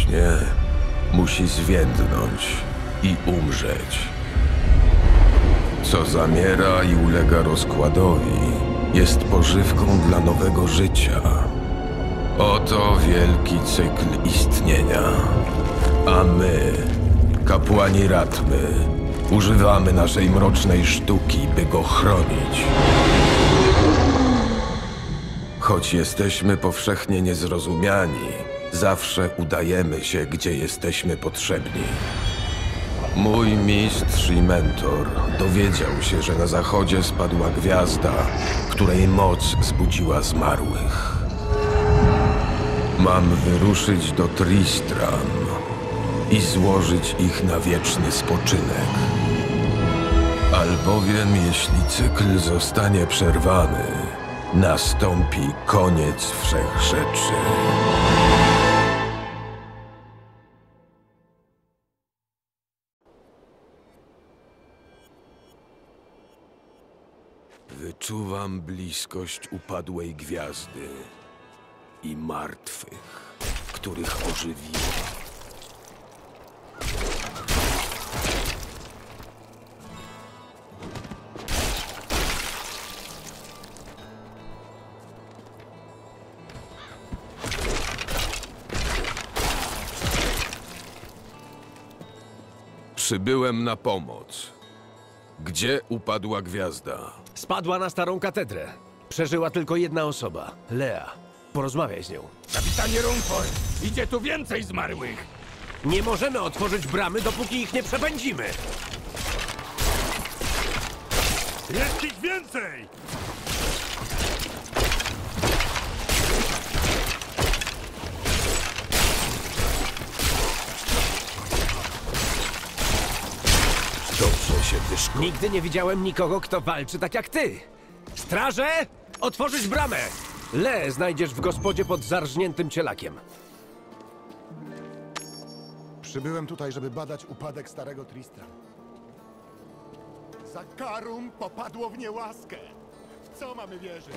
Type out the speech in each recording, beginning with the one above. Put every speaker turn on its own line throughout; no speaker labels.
rośnie, musi zwiędnąć i umrzeć. Co zamiera i ulega rozkładowi, jest pożywką dla nowego życia. Oto wielki cykl istnienia. A my, kapłani Ratmy, używamy naszej mrocznej sztuki, by go chronić. Choć jesteśmy powszechnie niezrozumiani, zawsze udajemy się, gdzie jesteśmy potrzebni. Mój mistrz i mentor dowiedział się, że na zachodzie spadła gwiazda, której moc zbudziła zmarłych. Mam wyruszyć do Tristram i złożyć ich na wieczny spoczynek. Albowiem jeśli cykl zostanie przerwany, nastąpi koniec wszechrzeczy. Wyczuwam bliskość upadłej gwiazdy i martwych, których ożywiła. Przybyłem na pomoc. Gdzie upadła gwiazda?
Spadła na starą katedrę. Przeżyła tylko jedna osoba. Lea. Porozmawiaj z nią.
Kapitanie Rumford, idzie tu więcej zmarłych!
Nie możemy otworzyć bramy, dopóki ich nie przepędzimy.
Jest ich więcej!
Dobrze się wyszło. Nigdy nie widziałem nikogo, kto walczy tak jak ty. Straże! Otworzyć bramę! Le znajdziesz w gospodzie pod zarżniętym cielakiem.
Przybyłem tutaj, żeby badać upadek starego Tristram. Zakarum popadło w niełaskę. W co mamy wierzyć?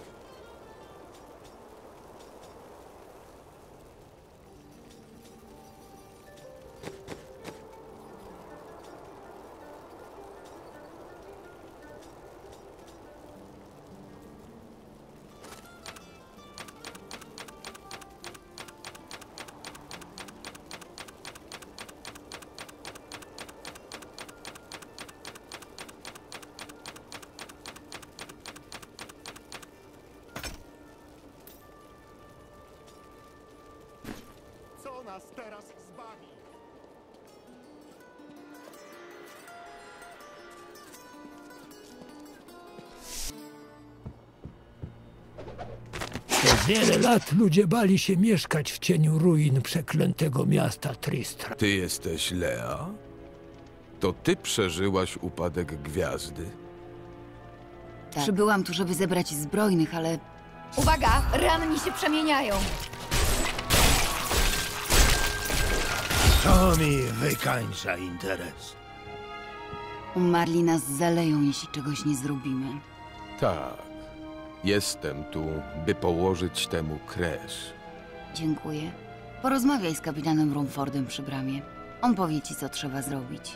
Co nas teraz zbawi?
Przez wiele lat ludzie bali się mieszkać w cieniu ruin przeklętego miasta Tristram.
Ty jesteś Lea? To ty przeżyłaś upadek gwiazdy?
Tak. Przybyłam tu, żeby zebrać zbrojnych, ale
Uwaga! Ranni się przemieniają!
To mi wykańcza interes.
umarli nas zaleją, jeśli czegoś nie zrobimy.
Tak. Jestem tu, by położyć temu kres.
Dziękuję. Porozmawiaj z kapitanem Rumfordem przy bramie. On powie ci, co trzeba zrobić.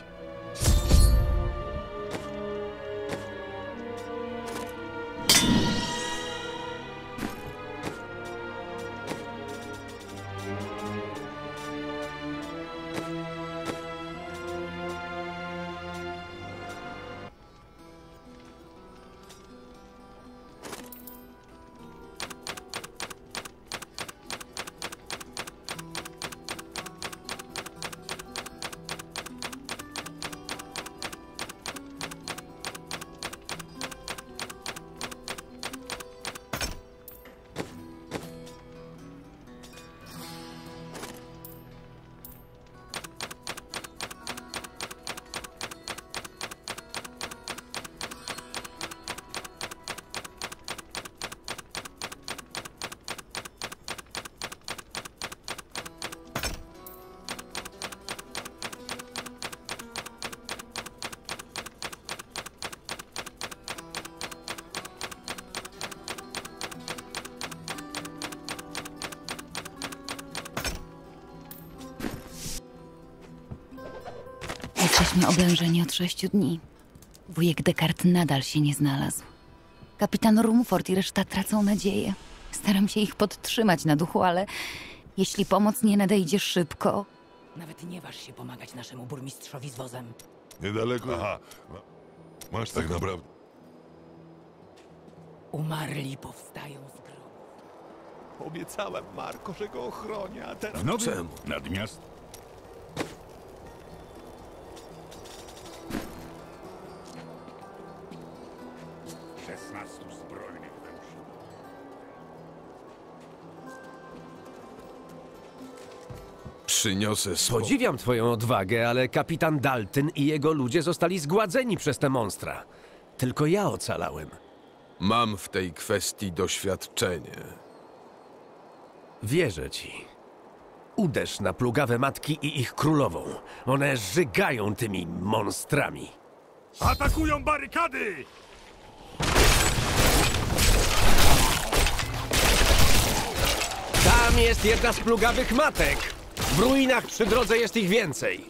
Jesteśmy oblężeni od 6 dni. Wujek Descartes nadal się nie znalazł. Kapitan Rumford i reszta tracą nadzieję. Staram się ich podtrzymać na duchu, ale jeśli pomoc nie nadejdzie szybko,
Nawet nie waż się pomagać naszemu burmistrzowi z wozem.
Niedaleko. Aha. Masz tak naprawdę.
Umarli powstają z grobu.
Obiecałem Marko, że go ochronię, a teraz...
W nowym
Czemu?
nadmiast zbrojnych węży.
Przyniosę spokój.
Podziwiam twoją odwagę, ale kapitan Dalton i jego ludzie zostali zgładzeni przez te monstra. Tylko ja ocalałem.
Mam w tej kwestii doświadczenie.
Wierzę ci. Uderz na plugawe matki i ich królową. One żygają tymi monstrami.
Atakują barykady!
Tam jest jedna z plugawych matek. W ruinach przy drodze jest ich więcej.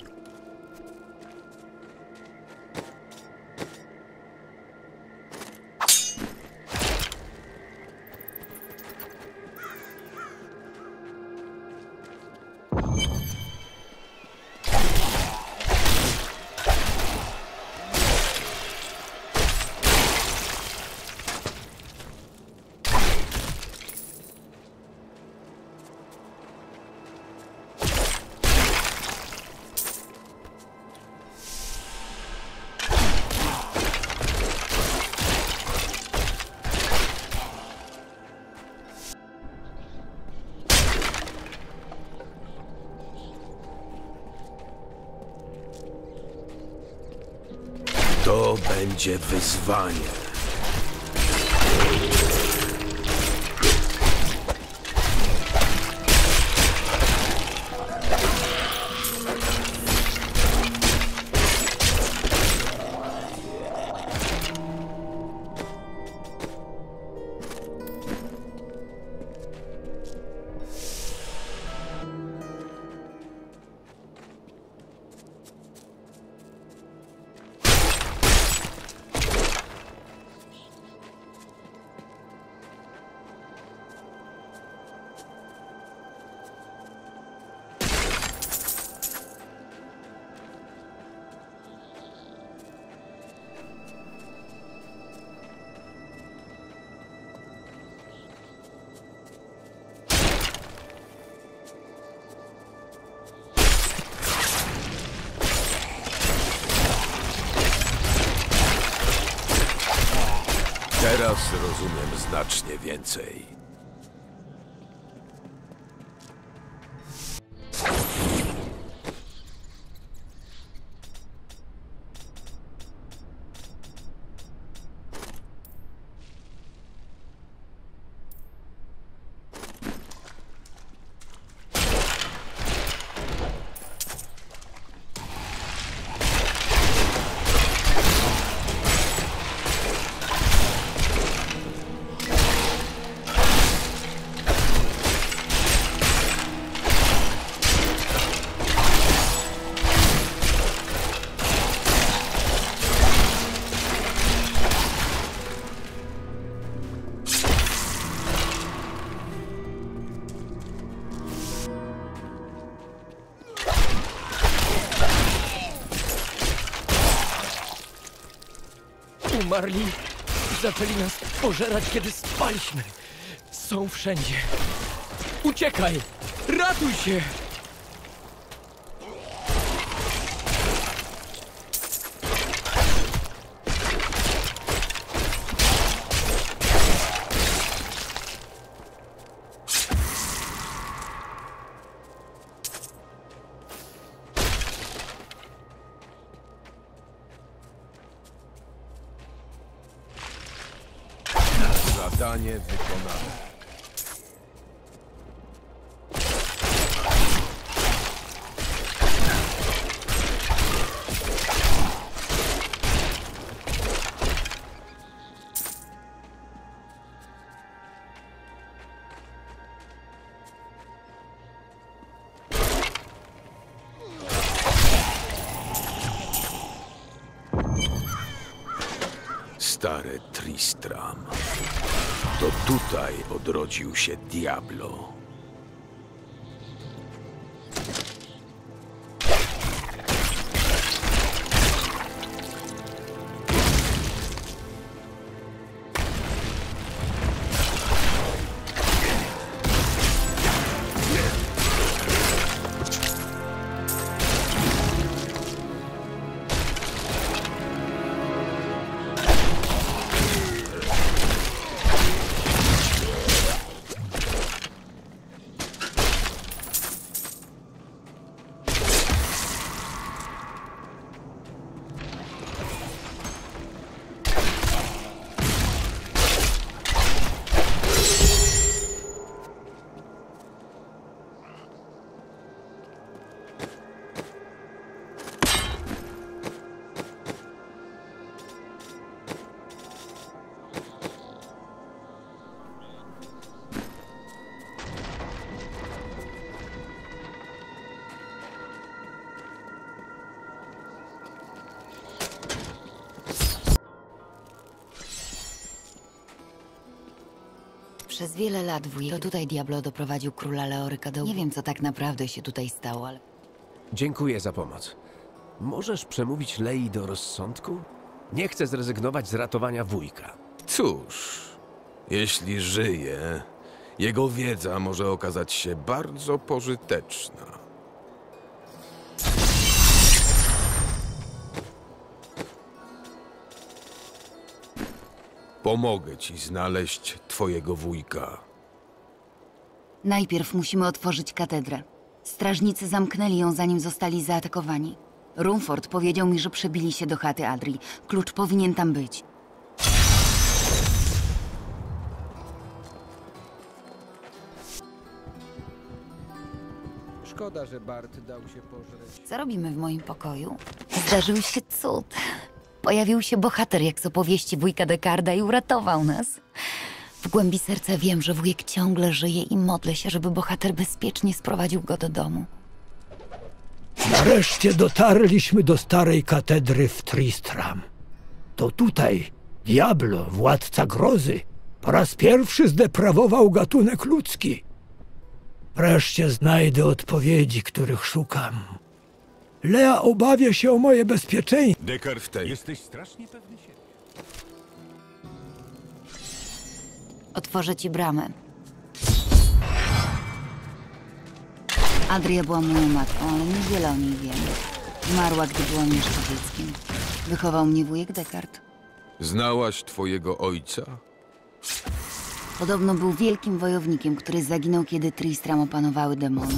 To będzie wyzwanie. Teraz rozumiem znacznie więcej.
Umarli zaczęli nas pożerać, kiedy spaliśmy. Są wszędzie. Uciekaj! Ratuj się!
Zadanie wykonane. stare Tristram. To tutaj odrodził się Diablo.
Przez wiele lat wujek to tutaj Diablo doprowadził króla Leoryka do... Nie wiem, co tak naprawdę się tutaj stało, ale...
Dziękuję za pomoc. Możesz przemówić Lei do rozsądku? Nie chcę zrezygnować z ratowania wujka.
Cóż, jeśli żyje, jego wiedza może okazać się bardzo pożyteczna. Pomogę ci znaleźć twojego wujka.
Najpierw musimy otworzyć katedrę. Strażnicy zamknęli ją, zanim zostali zaatakowani. Rumford powiedział mi, że przebili się do chaty Adri. Klucz powinien tam być.
Szkoda, że Bart dał się pożreć.
Co robimy w moim pokoju? Zdarzył się cud. Pojawił się bohater jak z opowieści wujka Decarda i uratował nas. W głębi serca wiem, że wujek ciągle żyje i modlę się, żeby bohater bezpiecznie sprowadził go do domu.
Nareszcie dotarliśmy do starej katedry w Tristram. To tutaj Diablo, władca grozy, po raz pierwszy zdeprawował gatunek ludzki. Wreszcie znajdę odpowiedzi, których szukam. Lea obawia się o moje bezpieczeństwo.
Dekar w tej.
Jesteś strasznie pewny siebie.
Otworzę ci bramę. Adria była moją matką, ale niewiele o niej wiem. Zmarła, gdy byłam jeszcze dzieckiem. Wychował mnie wujek Dekard.
Znałaś twojego ojca?
Podobno był wielkim wojownikiem, który zaginął, kiedy Tristram opanowały demony.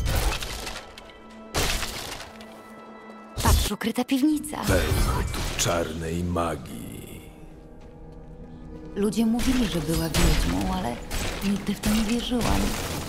Patrz, ukryta piwnica.
Pełno tu czarnej magii.
Ludzie mówili, że była wiedźmą, ale nigdy w to nie wierzyłam.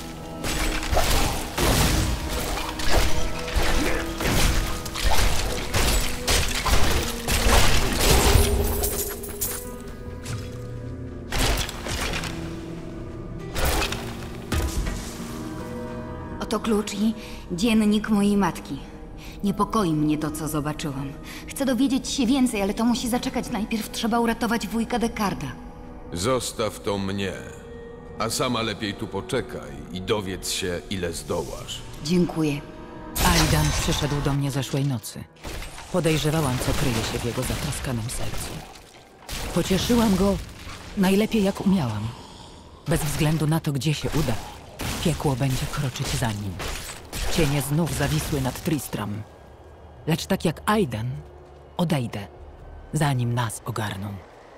Oto klucz i dziennik mojej matki. Niepokoi mnie to, co zobaczyłam. Chcę dowiedzieć się więcej, ale to musi zaczekać. Najpierw trzeba uratować wujka Decarda.
Zostaw to mnie, a sama lepiej tu poczekaj i dowiedz się, ile zdołasz.
Dziękuję.
Aidan przyszedł do mnie zeszłej nocy. Podejrzewałam, co kryje się w jego zatroskanym sercu. Pocieszyłam go najlepiej, jak umiałam. Bez względu na to, gdzie się uda, piekło będzie kroczyć za nim. Cienie znów zawisły nad Tristram. Lecz tak jak Aidan, odejdę, zanim nas ogarną.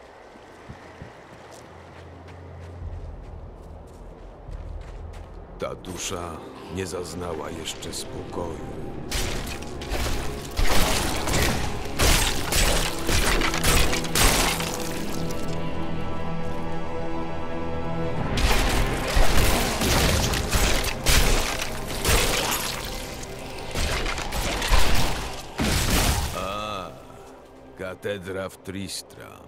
Ta dusza nie zaznała jeszcze spokoju. Katedra w Tristram.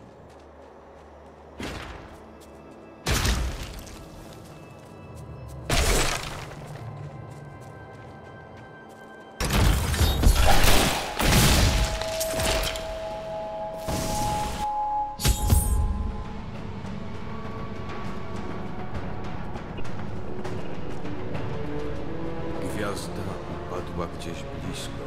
chyba gdzieś blisko.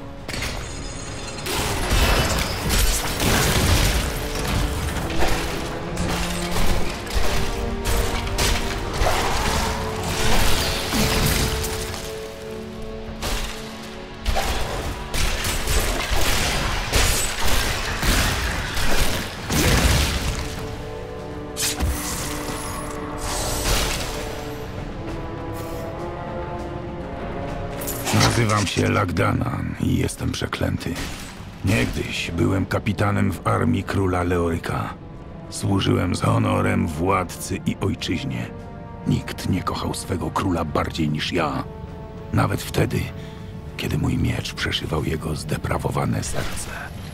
Nazywam się Lagdanan i jestem przeklęty. Niegdyś byłem kapitanem w armii króla Leoryka. Służyłem z honorem władcy i ojczyźnie. Nikt nie kochał swego króla bardziej niż ja. Nawet wtedy, kiedy mój miecz przeszywał jego zdeprawowane serce.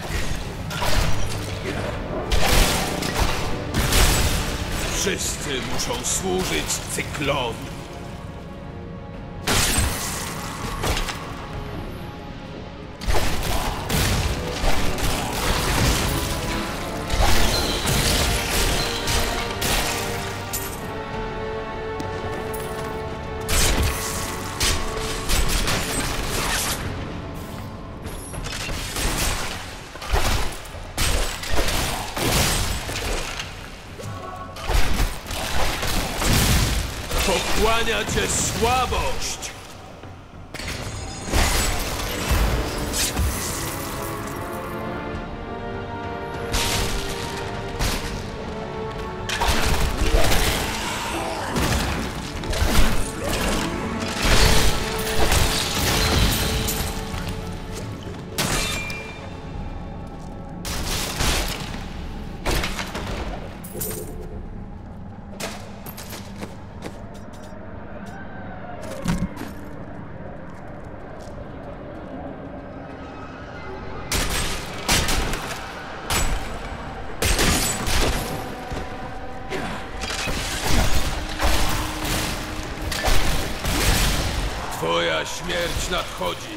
Wszyscy muszą służyć cyklowi. Pochłania cię słabość! Twoja śmierć nadchodzi.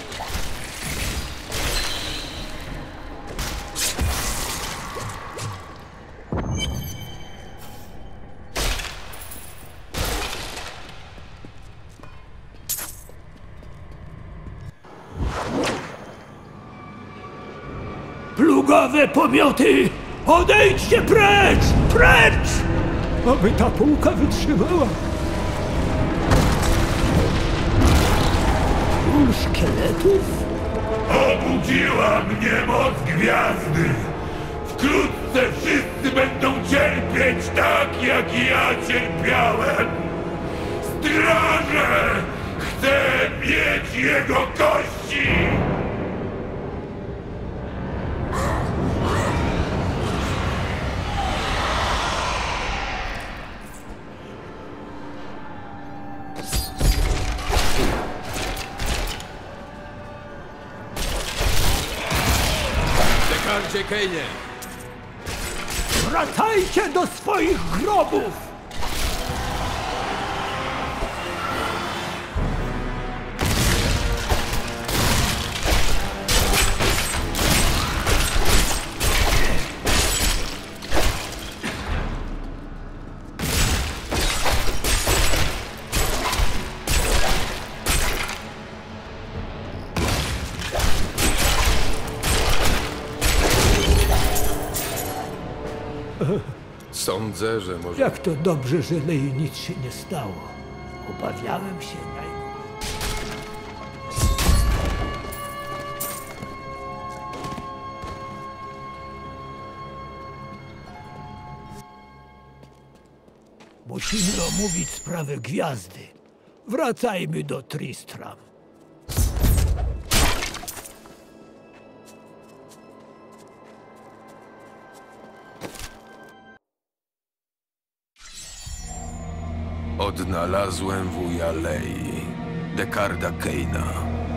Plugawe pomioty! Odejdźcie precz! Precz! Aby ta półka wytrzymała. Król szkieletów?
Obudziła mnie moc gwiazdy! Wkrótce wszyscy będą cierpieć tak, jak ja cierpiałem! Straże! Chcę mieć jego kości!
Dekardzie Kejnie!
Wracajcie do swoich grobów!
Sądzę, że może...
Jak to dobrze, że Lei nic się nie stało. Obawiałem się najgorszego. Musimy omówić sprawę gwiazdy. Wracajmy do Tristram.
Odnalazłem wuja Lei, Dekarda Keina.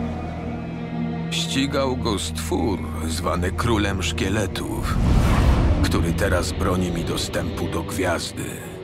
Ścigał go stwór zwany Królem Szkieletów, który teraz broni mi dostępu do gwiazdy.